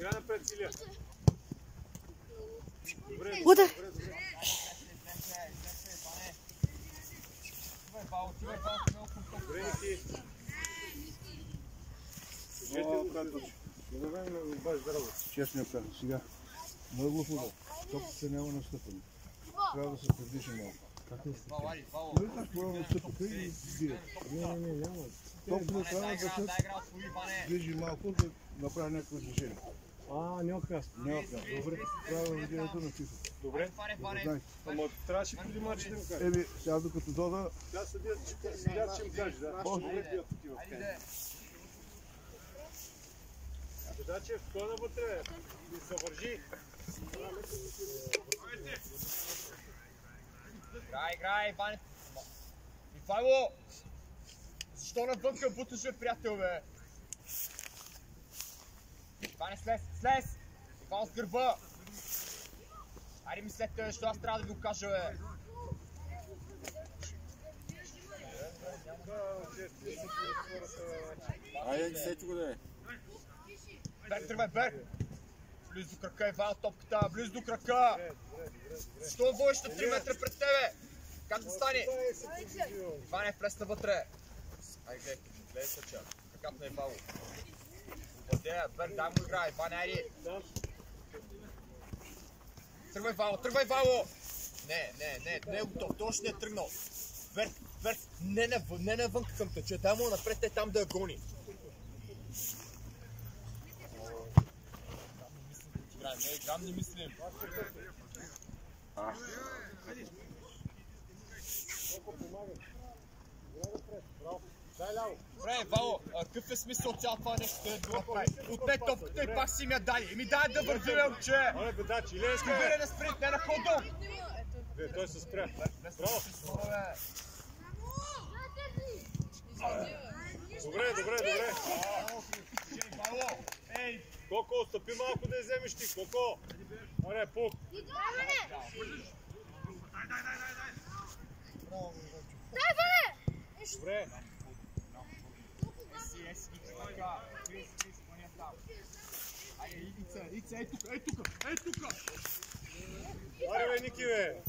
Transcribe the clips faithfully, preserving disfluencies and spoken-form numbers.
Играй напред, Силия. Удар! Добре, Ники. Добре, баш здраво. Честно кажа, сега. Много хубаво. Топката се няма настъпане. Трябва да се подвижи малко. Как е стъпка? Не е така, настъпка и бие. Не, не, не, няма. Топката трябва да се движи малко, да направи някакво движение. А, не окасно. Не окасно. Добре, трябва да видението на фифа. Добре? Ама трябваше преди мача да ми кажа. Еми, сега докато дода... Тя съдят, че ми каже, да. Може да бия такива. Дачев, той навътре и се вържи. Играй, играй, Иван. Ивайло! Защо навънка буташ, бе, приятел, бе? Иване, слез, слез! Иван с гърба! Айде мислете, защото аз трябва да ви го кажа, бе. Айде, сети го да е. Берг, тръгвай, Берг! Близо до крака, Иван, топката, близо до крака! Защо водиш на три метра пред тебе? Как да стане? Иване, влезна вътре. Айде, гледай, гледай съча. Краката на Ивало. Обладея, Берг, дай му игра, Иване, айде. Тръгвай, Ивало, тръгвай, Ивало! Не, не, не, не е готов, той още не е тръгнал. Берг, Берг, не навън, не навън към тъча, дай му напред, те там да я гони. Не играм, не мислим. Добре, Вало, какъв е смисъл цял това нещо да го направи? Отне топката и пак си ми я дали. Ми дай да върви, момче! Оле, бедачи, иле, Ще бъде на спринт, не на ходом! Бе, той се спря. Браво! Добре, добре, добре. Коко, отстъпи малко да я вземеш ти, Коко! Аре, пук! Добре! Айде, Ица, Ица, ей тука, ей тука, ей тука! Аре, бе, Ники, бе!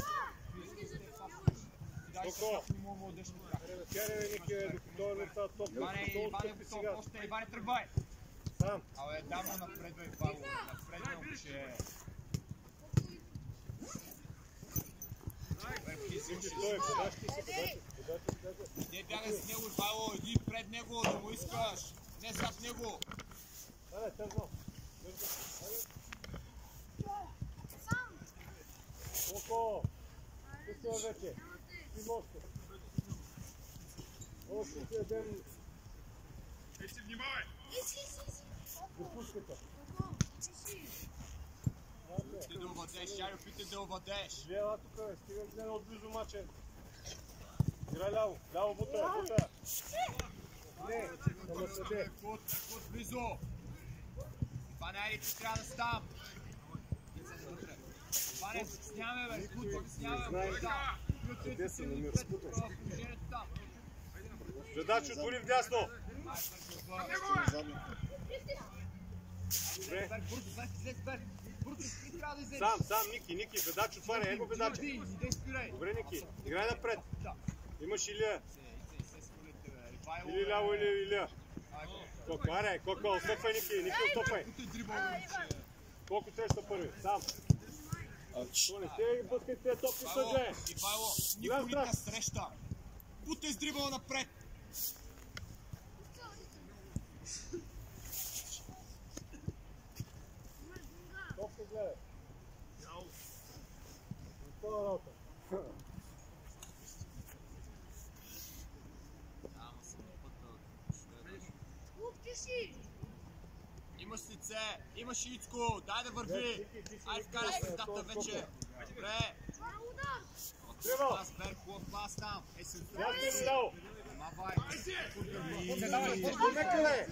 Коко! Аре, бе, Ники, бе, докато той е на тази топка, докато отстъпи сега. Иване, тръгвай! Сам! Абе, дай му напред, бе, Ивало, напред, бе, момче! Ти той е, подаш ти си, подаш ти. Не бягай с него, Ивало, иди пред него, да му искаш! Не зад него! Аре, търно! Коко! Ти си вече! Ти мощно! Още ти едем... Ей си, внимавай! Допуската! Ти да овладеш, Ярю, пите да овладеш! Гледа тук, бе, стигам гледа отблизо мачен. Играй ляво, ляво бута, бута. Не, ама съде. Кот, кот близо! Иване, айде, ти трябва да стам! Иване, сняваме, бе, кут, сняваме, бе, да! Къде се намира, спутай. Задача отвори вдясно! Добре. Сам, сам, Ники, Ники, Бедач отваря, его Бедача. Добре, Ники, играй напред. Имаш Илия. Или ляво, или Илия. Коко, аре, Коко, отстъпвай, Ники, Ники, отстъпвай. Колко среща първи? Сам. Не те ги бъскай тези топки съже. Ивайло, Николика среща. Бута издрибала напред. Топка гледай. Това работа. Имаш лице, имаш Ицко, дай да върви. Ай, вкарай средата вече. Добре. Пас, Берг, хубав пас там. Ей се Аз ти си дал. Мавай. Помекале.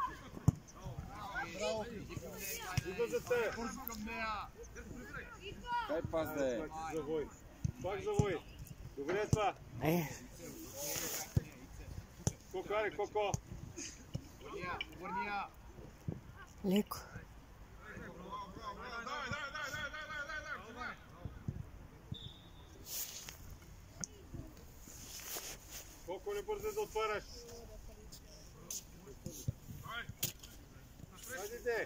Идва за те. Бързо към нея. Дай пас да е. Завой. Пак завой. Добре това. Коко, аре, Коко. Върния, върния. Леко. Колко не бързай да отваряш. Хайде!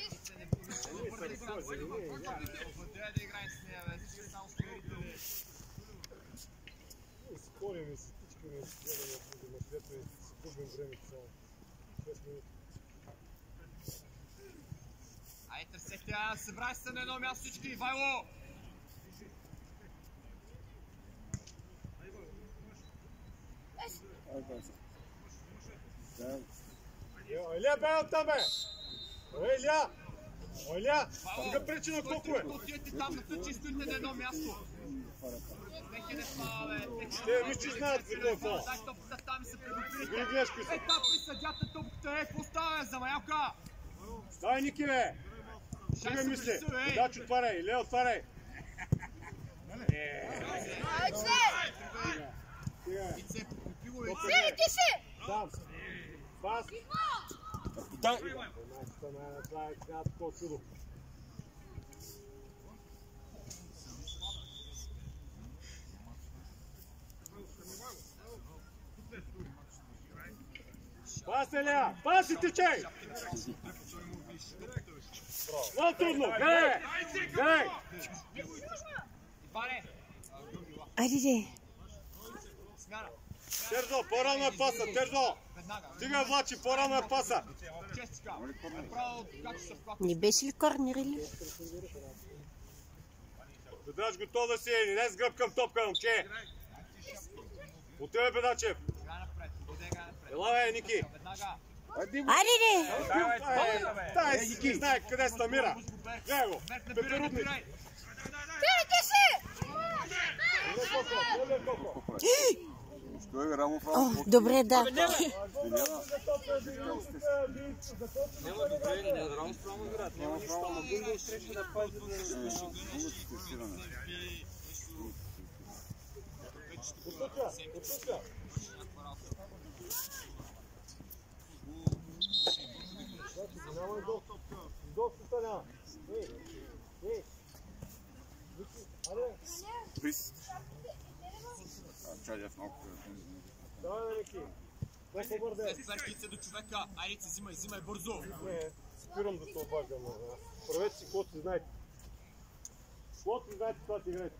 Спорим и се тичкаме и си гледаме от демонстрето и си губим времето само. шест минути. Айде, търсете, събрай се на едно място всички, Ивайло! Илия, бе оттам, бе! Ой, Илия! Ой, Илия! Сега пречи на колко е! Отидете там, да че стоите на едно място! Нека не спава, бе! Те, виж, че знаят за какво е това! Дай топката там и се приготвите! Вие гледаш кои са! Е, там при съдята топката е, какво става, за маялка? Дай, Ники, бе! Сега мисли! Дач, отваряй! Илия, отваряй! Сири, ти си! Там! Пас! Дай! Това е сега такова чудо. Пас, Илия! Пас и течей! Много трудно! Гледай! Гледай! Айде, де! Терзо, по-рано е паса! Терзо! Стига, Влачи, по-рано е паса! Не беше ли корнер или? Бедраш готов да си е, не с гръб към топка, момче! От тебе, Бедачев! Ела, бе, Ники! Айде, де! Дай, Ники, знае къде се намира! Гледай го! Пеперудник! Сири, ти си! О, добре, да. Давай, Ники! Дай по-бърде! Върките се до човека, айде се взимай, взимай бързо! Не, спирам да се обаждам. Правете си, каквото си знаете. Каквото си знаете, това си играете.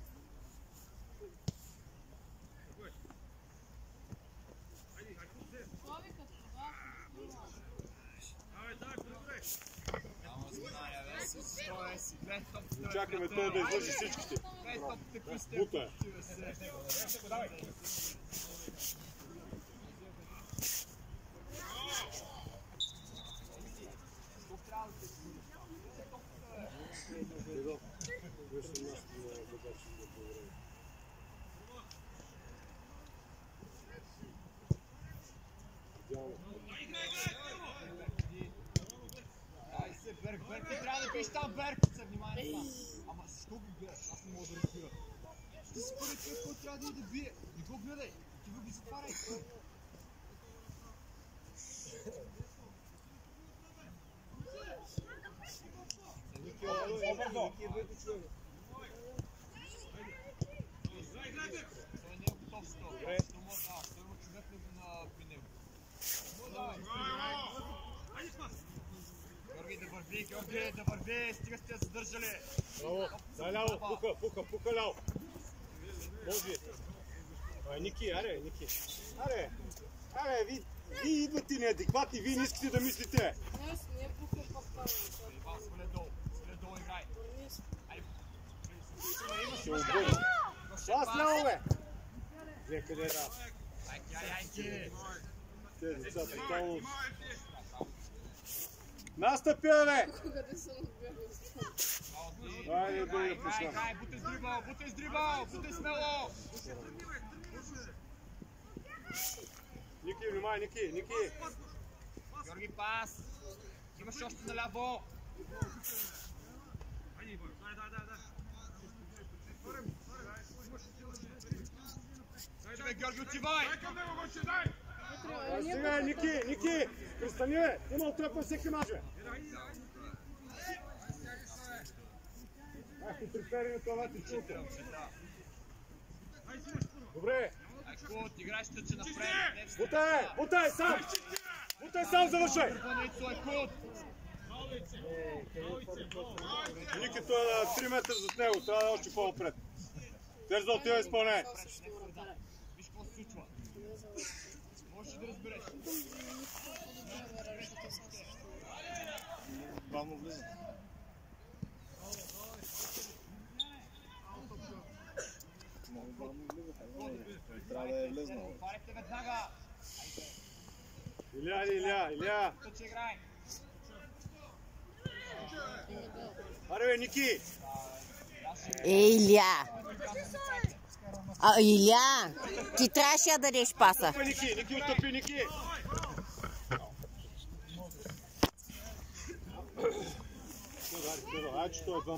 Чакаме той да излъжи всичките. Бута е. Берг, Берг, ти трябва да пиш там, Берг! Се внимай на това. Ама защо го гледаш? Аз не мога да разбира. Ти си първи човек, който трябва да и да бие. Не го гледай. Ти го ги затваряй. Ники, обързо! Той не е готов с това. Добре. Той има човек при него. Георги да върви, Георги да върви, стига сте задържали. Браво, дай ляво, пука, пука, пука ляво. Може. Ай, Ники, аре, Ники. Аре, аре, ви, ви идвате неадекватни, вие не искате да мислите. Днес не е пука папа. Иван, свале долу, свале долу играй. Ще обърна. Пас ляво, бе. Вие къде е да? Айки, ай, айки. Те децата, тотално. Настъпя, бе! Кога да съм отбягал? Айде, да я пусна. Играй, бутай с дрибъл, бутай с дрибъл, бутай смело. Ники, внимай, Ники, Ники. Георги, пас. Имаш още наляво. Човек, Георги, отивай. А сега, Ники, Ники, пристани, бе. Има отръпва всеки мач, бе. Ах, и приперени това ти чулка. Добре. Кут, играеш тъче напред. Бутай, бутай, сам! Бутай, сам завършай! Ники, той е на три метра зад него, трябва да е още по-напред. Терзо, отива изпълняй. Виж какво се случва. Можеш да разбереш. Бавно влиза. Много бавно влиза. Трябва да е влезнал. Отваряйте веднага. Иля, Иля, Иля! Тъче играй. Аре, бе, Ники! Е, Иля. А, Иля, ти трябваше да дадеш паса. Отстъпи, Ники, Ники, отстъпи, Ники! Айде, че той е вън.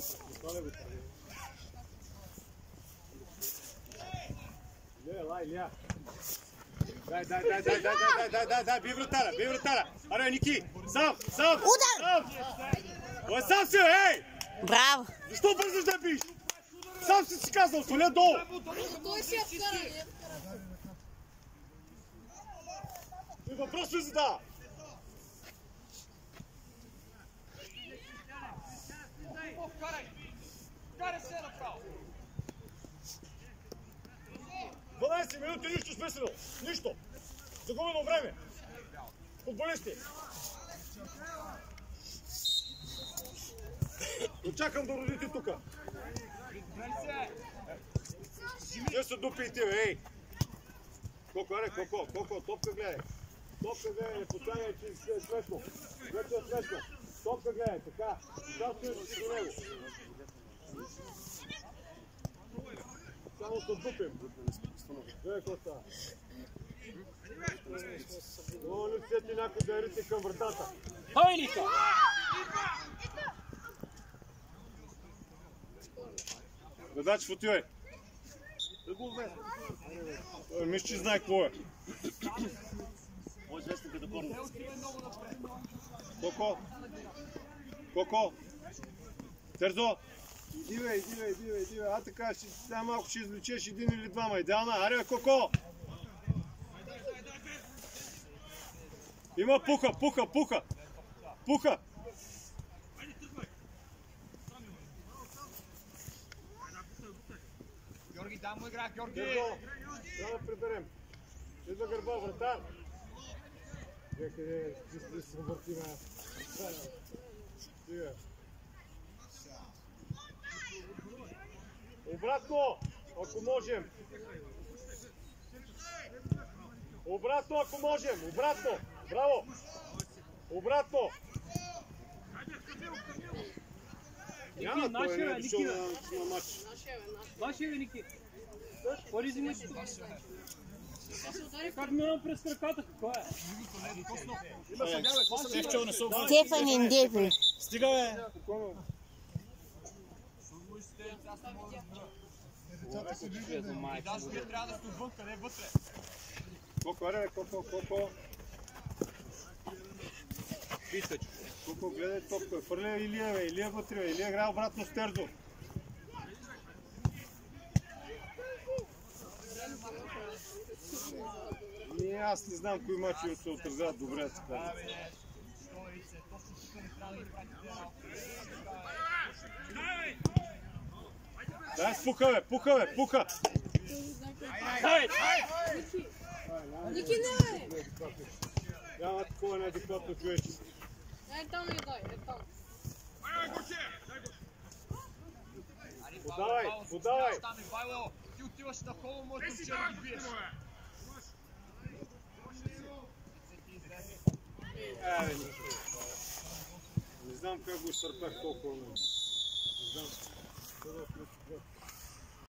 Иля, ела, Иля! Дай, дай, дай, дай, дай, дай, дай, дай, дай, бий вратаря, бий вратаря! Аре, Ники, сам, сам! Удар! Сам! Ой, сам си, ей! Браво! Защо бързаш да биш? Сам си си казал, сваля долу! Той си я вкара, не я вкара. И въпрос ми задава! Вкарай! Вкарай се направо! дванайсет минути, нищо смислено! Нищо! Загубено време! Футболисти! Очакам да родите тука! Ще се дупи и ти, бе, ей! Колко, аре, колко, колко, топка гледай! Топка гледай, не потягай, че е смешно! Вече е смешно! Топка гледай, така! Сега стоиш си до него! Само се дупим! Гледай, какво става? О, не сети някой да рите към вратата! Той Ника! Гадач, отивай! Мисля, че знае какво е. Мой известник е да корна. Коко? Коко? Терзо? Идивай, идивай, идивай, идивай. А така, сега малко ще извлечеш един или двама. Идеална. Аре, Коко! Има пуха, пуха, пуха! Пуха! Георги, дай му игра, Георги! Терзо! Трябва да приберем. Идва гърба, вратар! Къде ти се върти на... Стига. Обратно, ако можем. Обратно, ако можем. Обратно. Браво. Обратно. Няма, той не е дошъл на матч. Вашия бе, Ники. Кой ли взимаш? Как минам през краката, какво е? Стефан Индепи. Стига, бе. Даже вие трябва да сте отвън, къде е вътре? Колко, аре, колко, колко. Колко, гледай топка. Фърля Илия, бе. Илия вътре, бе. Илия играе обратно с Терзо. Не, аз не знам кои мачи се отразяват добре. Така. Дай с пуха, бе, пуха, бе, пуха! Ники, не, бе! Няма такова неадекватно човече. Дай там и дай, е там. Подавай, подавай! Ти отиваш на холо, може да вчера ги биеш. Е, не знам как го изтърпях толкова много. Не знам.